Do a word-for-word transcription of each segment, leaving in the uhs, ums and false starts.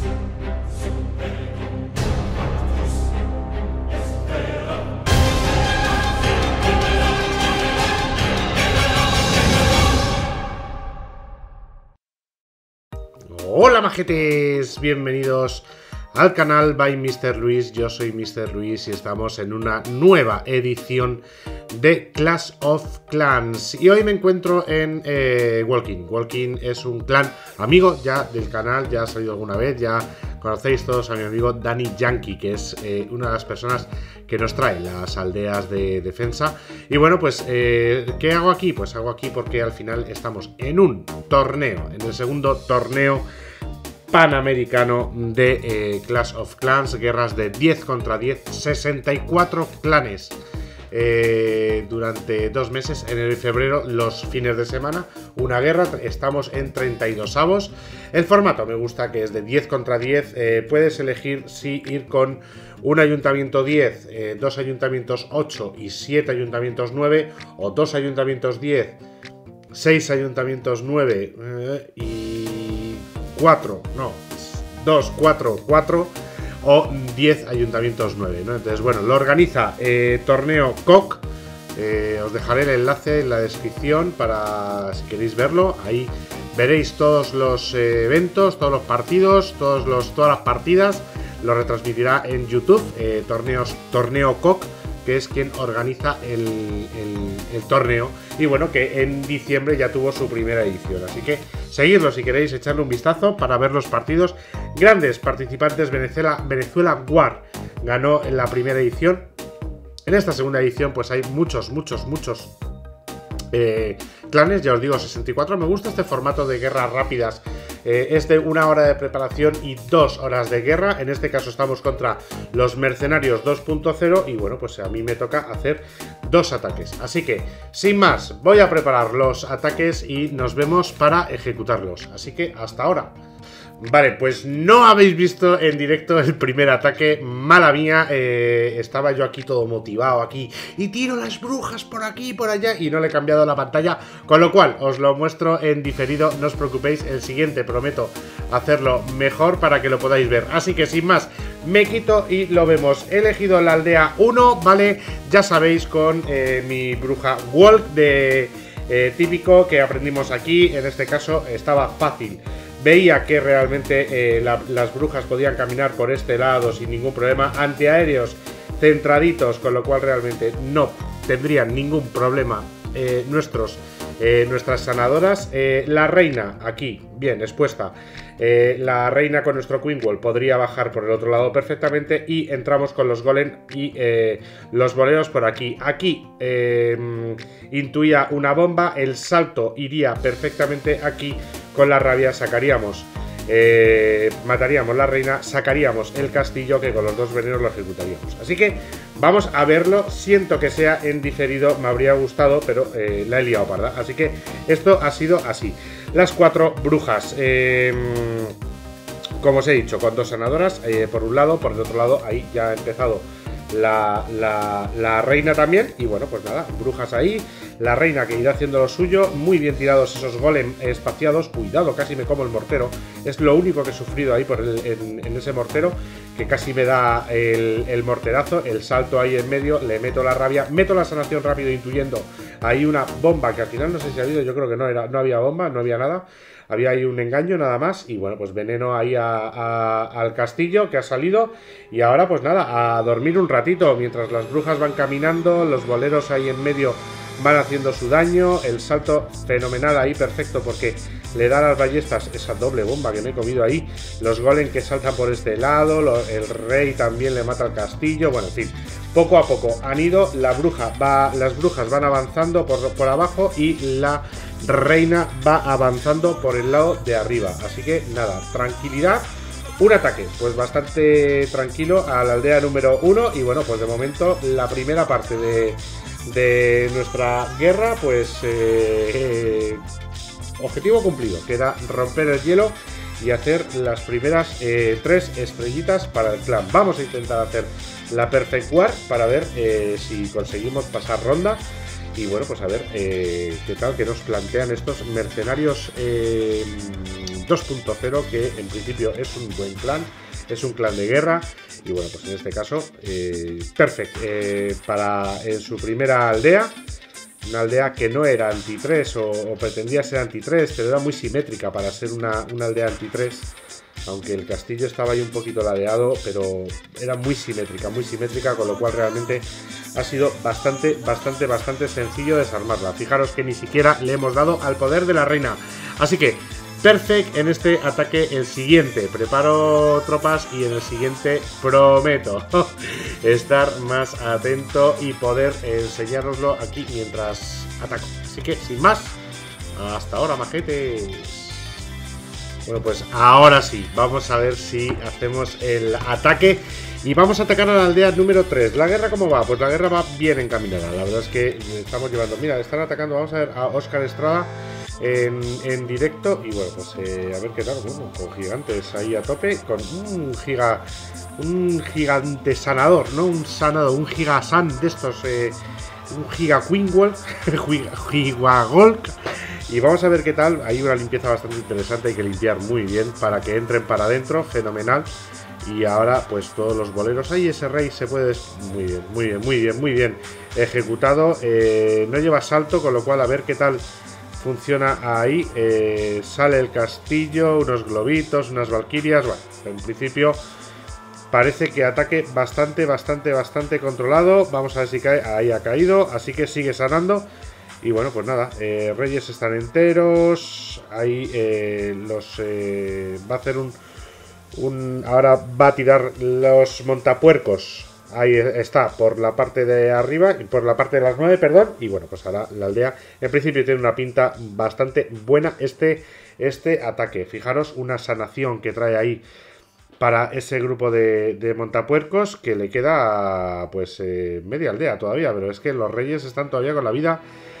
Hola majetes, bienvenidos al canal by mister Luis. Yo soy mister Luis y estamos en una nueva edición de Clash of Clans. Y hoy me encuentro en eh, Walking. Walking es un clan amigo ya del canal, ya ha salido alguna vez, ya conocéis todos a mi amigo Danny Yankee, que es eh, una de las personas que nos trae las aldeas de defensa. Y bueno, pues, eh, ¿qué hago aquí? Pues hago aquí porque al final estamos en un torneo, en el segundo torneo panamericano de eh, Clash of Clans, guerras de diez contra diez, sesenta y cuatro clanes eh, durante dos meses, enero y febrero, los fines de semana, una guerra, estamos en treinta y dos avos. El formato me gusta, que es de diez contra diez, eh, puedes elegir si ir con un ayuntamiento diez, eh, dos ayuntamientos ocho y siete ayuntamientos nueve, o dos ayuntamientos diez, seis ayuntamientos nueve eh, y cuatro, no, dos, cuatro, cuatro o diez ayuntamientos nueve, ¿no? Entonces, bueno, lo organiza eh, Torneo C O C. Eh, os dejaré el enlace en la descripción para si queréis verlo. Ahí veréis todos los eh, eventos, todos los partidos, todos los, todas las partidas. Lo retransmitirá en YouTube, eh, torneos, Torneo C O C, que es quien organiza el, el, el torneo. Y bueno, que en diciembre ya tuvo su primera edición. Así que seguidlo si queréis echarle un vistazo para ver los partidos. Grandes participantes, Venezuela, Venezuela War ganó en la primera edición. En esta segunda edición pues hay muchos, muchos, muchos eh, clanes, ya os digo, sesenta y cuatro. Me gusta este formato de guerras rápidas. Eh, es de una hora de preparación y dos horas de guerra. En este caso estamos contra los mercenarios dos punto cero y bueno, pues a mí me toca hacer dos ataques. Así que, sin más, voy a preparar los ataques y nos vemos para ejecutarlos. Así que, hasta ahora. Vale, pues no habéis visto en directo el primer ataque, mala mía, eh, estaba yo aquí todo motivado aquí y tiro las brujas por aquí y por allá y no le he cambiado la pantalla, con lo cual os lo muestro en diferido, no os preocupéis, el siguiente prometo hacerlo mejor para que lo podáis ver. Así que sin más, me quito y lo vemos. He elegido la aldea uno, vale, ya sabéis, con eh, mi bruja Walk de eh, típico que aprendimos aquí, en este caso estaba fácil. Veía que realmente eh, la, las brujas podían caminar por este lado sin ningún problema, antiaéreos centraditos, con lo cual realmente no tendrían ningún problema eh, nuestros, eh, nuestras sanadoras. Eh, la reina aquí, bien expuesta. Eh, la reina con nuestro Queen Wall podría bajar por el otro lado perfectamente y entramos con los golem y eh, los boleros por aquí. Aquí eh, intuía una bomba, el salto iría perfectamente aquí. Con la rabia sacaríamos, eh, mataríamos la reina, sacaríamos el castillo, que con los dos venenos lo ejecutaríamos. Así que vamos a verlo. Siento que sea en diferido, me habría gustado, pero eh, la he liado parda. Así que esto ha sido así. Las cuatro brujas, eh, como os he dicho, con dos sanadoras, eh, por un lado, por el otro lado, ahí ya ha empezado la, la, la reina también. Y bueno, pues nada, brujas ahí. La reina que irá haciendo lo suyo. Muy bien tirados esos golem espaciados. Cuidado, casi me como el mortero. Es lo único que he sufrido ahí por el, en, en ese mortero, que casi me da el, el morterazo. El salto ahí en medio, le meto la rabia, meto la sanación rápido, intuyendo ahí una bomba que al final no sé si ha habido. Yo creo que no, era, no había bomba, no había nada. Había ahí un engaño nada más. Y bueno, pues veneno ahí a, a, al castillo que ha salido. Y ahora pues nada, a dormir un ratito mientras las brujas van caminando. Los boleros ahí en medio van haciendo su daño. El salto fenomenal ahí, perfecto, porque le da a las ballestas esa doble bomba que me he comido ahí. Los golem que saltan por este lado. Lo, el rey también le mata al castillo. Bueno, en fin, poco a poco han ido. La bruja va, las brujas van avanzando por, por abajo y la reina va avanzando por el lado de arriba. Así que nada, tranquilidad. Un ataque, pues bastante tranquilo a la aldea número uno. Y bueno, pues de momento la primera parte de, de nuestra guerra, pues eh, eh, objetivo cumplido, que era romper el hielo y hacer las primeras eh, tres estrellitas para el clan. Vamos a intentar hacer la Perfect War para ver eh, si conseguimos pasar ronda. Y bueno, pues a ver eh, qué tal que nos plantean estos mercenarios eh, dos punto cero, que en principio es un buen clan, es un clan de guerra. Y bueno, pues en este caso, eh, perfecto, eh, para en su primera aldea, una aldea que no era anti tres o, o pretendía ser anti tres, pero era muy simétrica para ser una, una aldea anti tres. Aunque el castillo estaba ahí un poquito ladeado, pero era muy simétrica, muy simétrica, con lo cual realmente ha sido bastante, bastante, bastante sencillo desarmarla. Fijaros que ni siquiera le hemos dado al poder de la reina. Así que, perfecto en este ataque. El siguiente, preparo tropas y en el siguiente prometo estar más atento y poder enseñároslo aquí mientras ataco. Así que, sin más, hasta ahora, majetes. Bueno, pues ahora sí, vamos a ver si hacemos el ataque y vamos a atacar a la aldea número tres. ¿La guerra cómo va? Pues la guerra va bien encaminada. La verdad es que estamos llevando... Mira, están atacando, vamos a ver a Óscar Estrada en, en directo. Y bueno, pues eh, a ver qué tal. Bueno, con gigantes ahí a tope, con un giga... Un gigante sanador, ¿no? Un sanado, un gigasan de estos... Eh, un giga Queenwalk, giga Golk. Y vamos a ver qué tal. Hay una limpieza bastante interesante, hay que limpiar muy bien para que entren para adentro, fenomenal. Y ahora pues todos los boleros. Ahí ese rey se puede... Muy bien, muy bien, muy bien, muy bien ejecutado. Eh, no lleva salto, con lo cual a ver qué tal funciona ahí. Eh, sale el castillo, unos globitos, unas valquirias. Bueno, en principio parece que ataque bastante, bastante, bastante controlado. Vamos a ver si cae. Ahí ha caído, así que sigue sanando. Y bueno, pues nada, eh, reyes están enteros. Ahí eh, los eh, va a hacer un, un... Ahora va a tirar los montapuercos. Ahí está, por la parte de arriba y por la parte de las nueve, perdón. Y bueno, pues ahora la aldea en principio tiene una pinta bastante buena este, este ataque. Fijaros, una sanación que trae ahí para ese grupo de, de montapuercos, que le queda pues eh, media aldea todavía. Pero es que los reyes están todavía con la vida.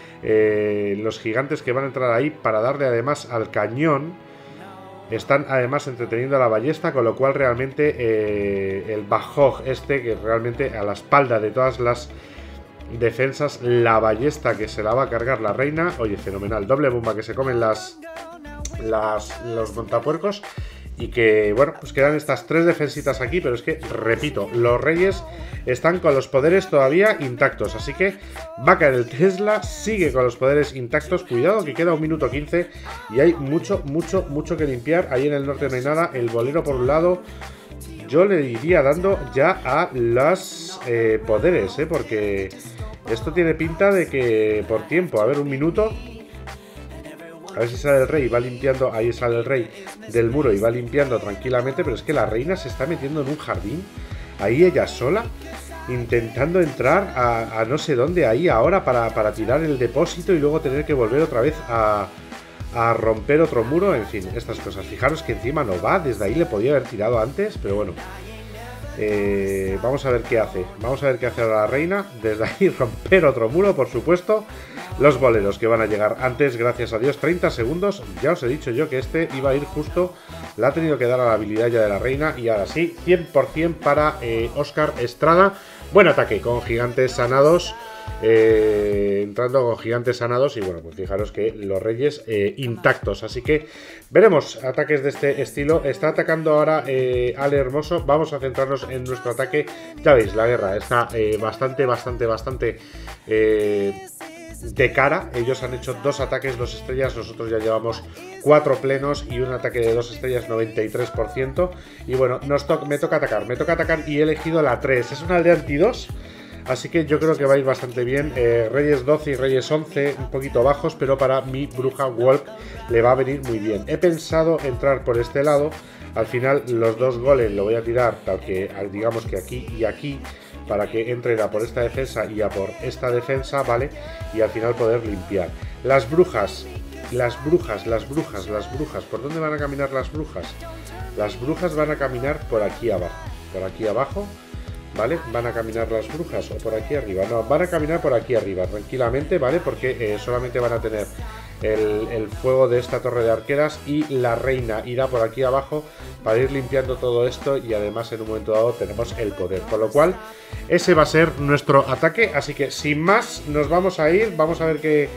Eh, los gigantes que van a entrar ahí para darle además al cañón están además entreteniendo a la ballesta, con lo cual realmente eh, el Bajog este, que realmente a la espalda de todas las defensas, la ballesta que se la va a cargar la reina. Oye, fenomenal, doble bomba que se comen las, las los montapuercos. Y que, bueno, pues quedan estas tres defensitas aquí, pero es que, repito, los reyes están con los poderes todavía intactos. Así que va a caer el Tesla, sigue con los poderes intactos. Cuidado que queda un minuto quince y hay mucho, mucho, mucho que limpiar. Ahí en el norte no hay nada. El bolero por un lado, yo le iría dando ya a los eh, poderes, ¿eh? Porque esto tiene pinta de que por tiempo, a ver, un minuto... A ver si sale el rey y va limpiando. Ahí sale el rey del muro y va limpiando tranquilamente. Pero es que la reina se está metiendo en un jardín, ahí ella sola, intentando entrar a, a no sé dónde ahí ahora para, para tirar el depósito y luego tener que volver otra vez a, a romper otro muro. En fin, estas cosas. Fijaros que encima no va. Desde ahí le podía haber tirado antes, pero bueno. Eh, vamos a ver qué hace. Vamos a ver qué hace ahora la reina. Desde ahí romper otro muro, por supuesto. Los boleros que van a llegar antes, gracias a Dios, treinta segundos. Ya os he dicho yo que este iba a ir justo. Le ha tenido que dar a la habilidad ya de la reina. Y ahora sí, cien por cien para eh, Óscar Estrada. Buen ataque con gigantes sanados. Eh, entrando con gigantes sanados. Y bueno, pues fijaros que los reyes eh, intactos. Así que veremos ataques de este estilo. Está atacando ahora eh, Ale Hermoso. Vamos a centrarnos en nuestro ataque. Ya veis, la guerra está eh, bastante, bastante, bastante... Eh, de cara. Ellos han hecho dos ataques, dos estrellas. Nosotros ya llevamos cuatro plenos y un ataque de dos estrellas, noventa y tres por ciento. Y bueno, nos to me toca atacar, me toca atacar y he elegido la tres. Es una aldea anti dos, así que yo creo que va a ir bastante bien. eh, Reyes doce y Reyes once un poquito bajos, pero para mi bruja Walk le va a venir muy bien. He pensado entrar por este lado. Al final los dos goles lo voy a tirar tal que, digamos que aquí y aquí, para que entren a por esta defensa y a por esta defensa, ¿vale? Y al final poder limpiar. Las brujas, las brujas, las brujas, las brujas. ¿Por dónde van a caminar las brujas? Las brujas van a caminar por aquí abajo. Por aquí abajo, ¿vale? Van a caminar las brujas o por aquí arriba. No, van a caminar por aquí arriba, tranquilamente, ¿vale? Porque eh, solamente van a tener el, el fuego de esta torre de arqueras y la reina irá por aquí abajo para ir limpiando todo esto y además en un momento dado tenemos el poder. Con lo cual, ese va a ser nuestro ataque. Así que sin más, nos vamos a ir. Vamos a ver qué,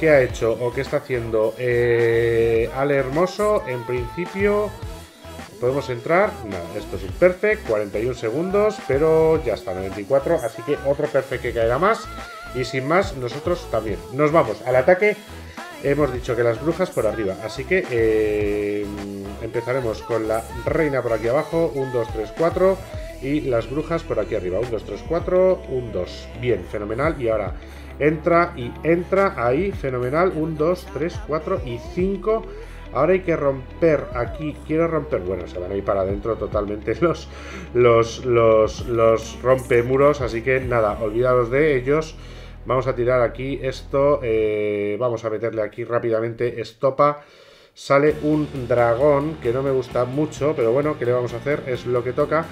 ¿qué ha hecho o qué está haciendo eh, Ale Hermoso? En principio podemos entrar. Nada, esto es un perfect, cuarenta y un segundos, pero ya está, noventa y cuatro, así que otro perfect que caerá más. Y sin más, nosotros también nos vamos al ataque. Hemos dicho que las brujas por arriba, así que eh, empezaremos con la reina por aquí abajo, uno, dos, tres, cuatro, y las brujas por aquí arriba, uno, dos, tres, cuatro, uno, dos, bien, fenomenal. Y ahora entra y entra ahí, fenomenal, uno, dos, tres, cuatro y cinco. Ahora hay que romper aquí, quiero romper, bueno, se van a ir para adentro totalmente los, los, los, los rompemuros, así que nada, olvidaros de ellos. Vamos a tirar aquí esto, eh, vamos a meterle aquí rápidamente estopa. Sale un dragón que no me gusta mucho, pero bueno, ¿qué le vamos a hacer? Es lo que toca.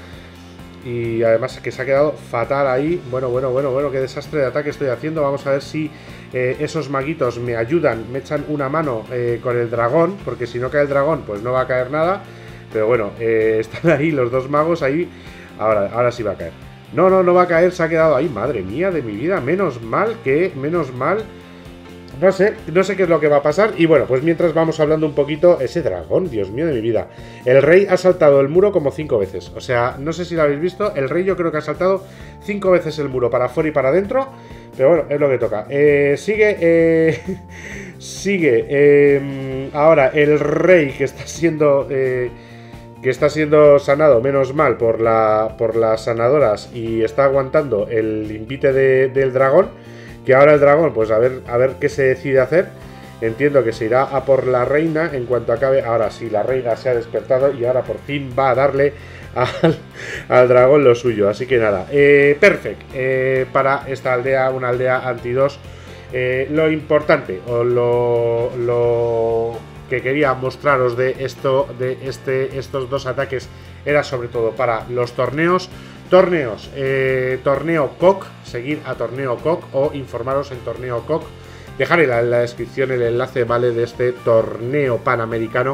Y además que se ha quedado fatal ahí. Bueno, bueno, bueno, bueno, qué desastre de ataque estoy haciendo. Vamos a ver si eh, esos maguitos me ayudan, me echan una mano eh, con el dragón, porque si no cae el dragón, pues no va a caer nada. Pero bueno, eh, están ahí los dos magos ahí. Ahora, ahora sí va a caer. No, no, no va a caer, se ha quedado ahí. Madre mía de mi vida, menos mal que, menos mal. No sé, no sé qué es lo que va a pasar. Y bueno, pues mientras vamos hablando un poquito. Ese dragón, Dios mío de mi vida. El rey ha saltado el muro como cinco veces. O sea, no sé si lo habéis visto. El rey yo creo que ha saltado cinco veces el muro, para afuera y para adentro. Pero bueno, es lo que toca. eh, Sigue eh, Sigue eh, ahora el rey que está siendo eh, que está siendo sanado, menos mal, por, la, por las sanadoras. Y está aguantando el invite de, del dragón. Que ahora el dragón, pues a ver, a ver qué se decide hacer. Entiendo que se irá a por la reina en cuanto acabe. Ahora sí, la reina se ha despertado y ahora por fin va a darle al, al dragón lo suyo. Así que nada, eh, perfect eh, para esta aldea, una aldea anti dos. Eh, lo importante o lo, lo que quería mostraros de esto, de este, estos dos ataques, era sobre todo para los torneos. Torneos, eh, torneo C O C, seguir a torneo C O C o informaros en torneo C O C. Dejaré en la, la descripción el enlace, ¿vale? De este torneo panamericano.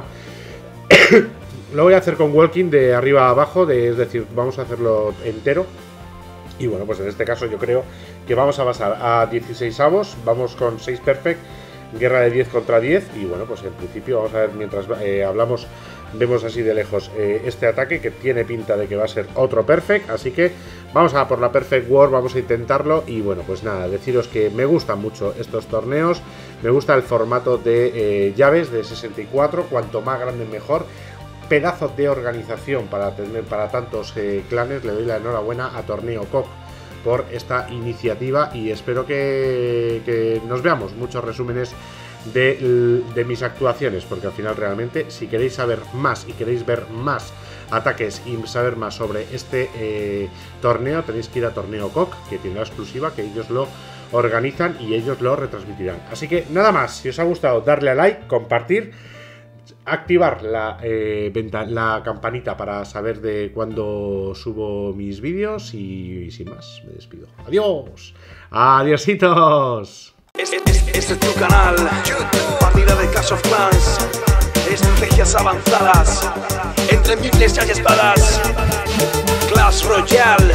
Lo voy a hacer con walking de arriba a abajo, de, es decir, vamos a hacerlo entero. Y bueno, pues en este caso yo creo que vamos a pasar a dieciséis avos, vamos con seis perfect, guerra de diez contra diez. Y bueno, pues en principio vamos a ver mientras eh, hablamos. Vemos así de lejos eh, este ataque que tiene pinta de que va a ser otro perfect, así que vamos a por la perfect war, vamos a intentarlo. Y bueno, pues nada, deciros que me gustan mucho estos torneos, me gusta el formato de eh, llaves de sesenta y cuatro, cuanto más grande mejor. Pedazo de organización para tener para tantos eh, clanes. Le doy la enhorabuena a Torneo C O C por esta iniciativa y espero que, que nos veamos muchos resúmenes De, de mis actuaciones, porque al final realmente si queréis saber más y queréis ver más ataques y saber más sobre este eh, torneo, tenéis que ir a Torneo C O C, que tiene la exclusiva, que ellos lo organizan y ellos lo retransmitirán. Así que nada más, si os ha gustado, darle a like, compartir, activar la, eh, venta, la campanita para saber de cuándo subo mis vídeos y, y sin más, me despido. Adiós, adiositos. Este, este, este es tu canal, partida de Clash of Clans, estrategias avanzadas, entre miles hay espadas, Clash Royale.